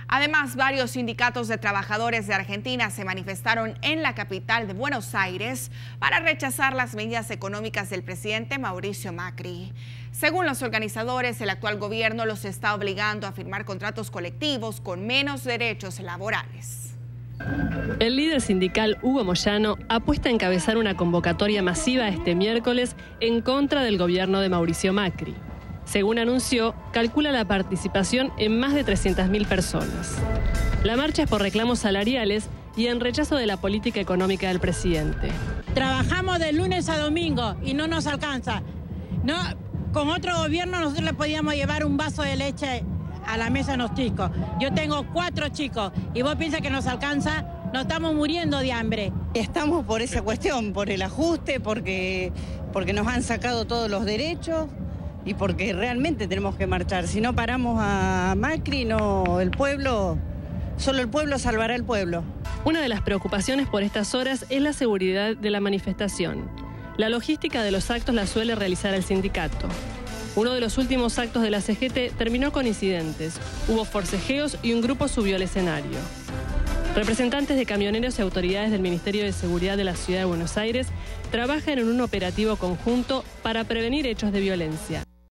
Además, varios sindicatos de trabajadores de Argentina se manifestaron en la capital de Buenos Aires para rechazar las medidas económicas del presidente Mauricio Macri. Según los organizadores, el actual gobierno los está obligando a firmar contratos colectivos con menos derechos laborales. El líder sindical Hugo Moyano apuesta a encabezar una convocatoria masiva este miércoles en contra del gobierno de Mauricio Macri. Según anunció, calcula la participación en más de 300.000 personas. La marcha es por reclamos salariales y en rechazo de la política económica del presidente. Trabajamos de lunes a domingo y no nos alcanza. No, con otro gobierno nosotros le podíamos llevar un vaso de leche a la mesa a los chicos. Yo tengo 4 chicos y vos piensas que nos alcanza, nos estamos muriendo de hambre. Estamos por esa cuestión, por el ajuste, porque nos han sacado todos los derechos y porque realmente tenemos que marchar. Si no paramos a Macri, no, el pueblo, solo el pueblo salvará al pueblo. Una de las preocupaciones por estas horas es la seguridad de la manifestación. La logística de los actos la suele realizar el sindicato. Uno de los últimos actos de la CGT terminó con incidentes. Hubo forcejeos y un grupo subió al escenario. Representantes de camioneros y autoridades del Ministerio de Seguridad de la Ciudad de Buenos Aires trabajan en un operativo conjunto para prevenir hechos de violencia.